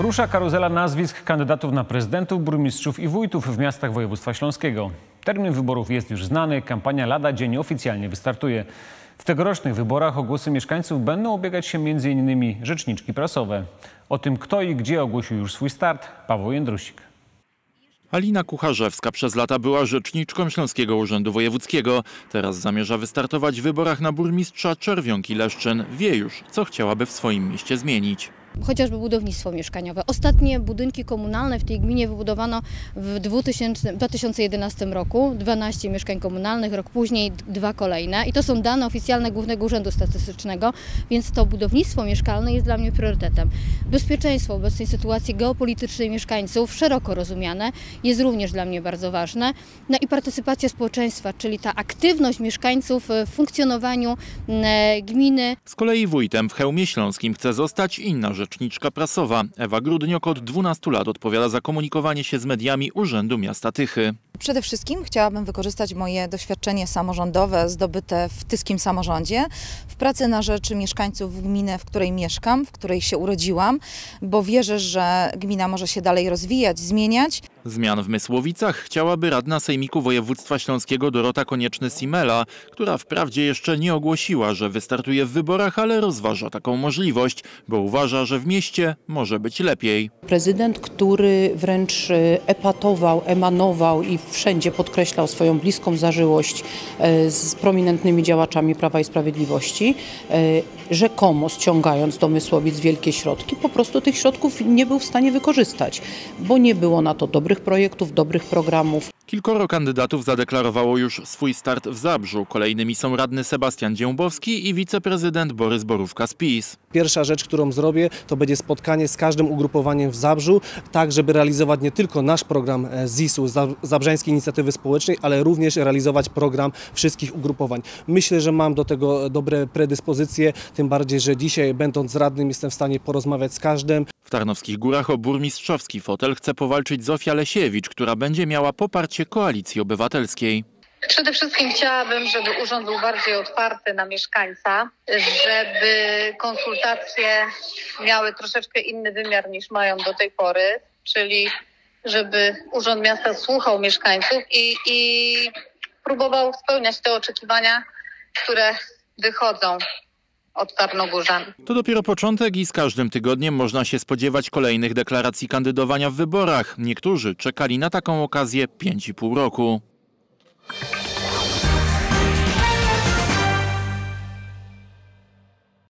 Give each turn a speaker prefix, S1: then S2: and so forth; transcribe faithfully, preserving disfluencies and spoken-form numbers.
S1: Rusza karuzela nazwisk kandydatów na prezydentów, burmistrzów i wójtów w miastach województwa śląskiego. Termin wyborów jest już znany, kampania lada dzień oficjalnie wystartuje. W tegorocznych wyborach o głosy mieszkańców będą ubiegać się między innymi rzeczniczki prasowe. O tym, kto i gdzie ogłosił już swój start, Paweł Jędrusik.
S2: Alina Kucharzewska przez lata była rzeczniczką Śląskiego Urzędu Wojewódzkiego. Teraz zamierza wystartować w wyborach na burmistrza Czerwionki-Leszczyn. Wie już, co chciałaby w swoim mieście zmienić.
S3: Chociażby budownictwo mieszkaniowe. Ostatnie budynki komunalne w tej gminie wybudowano w dwa tysiące jedenastym roku. dwanaście mieszkań komunalnych, rok później dwa kolejne. I to są dane oficjalne Głównego Urzędu Statystycznego, więc to budownictwo mieszkalne jest dla mnie priorytetem. Bezpieczeństwo w obecnej sytuacji geopolitycznej mieszkańców, szeroko rozumiane, jest również dla mnie bardzo ważne. No i partycypacja społeczeństwa, czyli ta aktywność mieszkańców w funkcjonowaniu gminy.
S2: Z kolei wójtem w Chełmie Śląskim chce zostać inna rzeczniczka prasowa. Ewa Grudniok od dwunastu lat odpowiada za komunikowanie się z mediami Urzędu Miasta Tychy.
S4: Przede wszystkim chciałabym wykorzystać moje doświadczenie samorządowe zdobyte w tyskim samorządzie w pracy na rzecz mieszkańców gminy, w której mieszkam, w której się urodziłam, bo wierzę, że gmina może się dalej rozwijać, zmieniać.
S2: Zmian w Mysłowicach chciałaby radna Sejmiku Województwa Śląskiego Dorota Konieczny-Simela, która wprawdzie jeszcze nie ogłosiła, że wystartuje w wyborach, ale rozważa taką możliwość, bo uważa, że w mieście może być lepiej.
S5: Prezydent, który wręcz epatował, emanował i wszędzie podkreślał swoją bliską zażyłość z prominentnymi działaczami Prawa i Sprawiedliwości, rzekomo ściągając do Mysłowic wielkie środki, po prostu tych środków nie był w stanie wykorzystać, bo nie było na to dobrych projektów, dobrych programów.
S2: Kilkoro kandydatów zadeklarowało już swój start w Zabrzu. Kolejnymi są radny Sebastian Dziębowski i wiceprezydent Borys Borówka z PiS.
S6: Pierwsza rzecz, którą zrobię, to będzie spotkanie z każdym ugrupowaniem w Zabrzu, tak żeby realizować nie tylko nasz program Z I S-u, Zabrzeńskiej Inicjatywy Społecznej, ale również realizować program wszystkich ugrupowań. Myślę, że mam do tego dobre predyspozycje, tym bardziej, że dzisiaj, będąc radnym, jestem w stanie porozmawiać z każdym.
S2: W Tarnowskich Górach o burmistrzowski fotel chce powalczyć Zofia Lesiewicz, która będzie miała poparcie Koalicji Obywatelskiej.
S7: Przede wszystkim chciałabym, żeby urząd był bardziej otwarty na mieszkańca, żeby konsultacje miały troszeczkę inny wymiar niż mają do tej pory, czyli żeby Urząd Miasta słuchał mieszkańców i, i próbował spełniać te oczekiwania, które wychodzą od Tarnogórzan.
S2: To dopiero początek i z każdym tygodniem można się spodziewać kolejnych deklaracji kandydowania w wyborach. Niektórzy czekali na taką okazję pięć i pół roku.